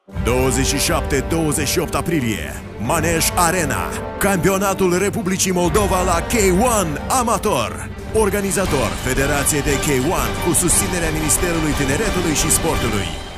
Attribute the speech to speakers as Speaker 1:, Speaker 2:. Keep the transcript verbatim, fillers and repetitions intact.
Speaker 1: douăzeci și șapte douăzeci și opt aprilie, Manej Arena, campionatul Republicii Moldova la K unu Amator. Organizator, Federație de K unu cu susținerea Ministerului Tineretului și Sportului.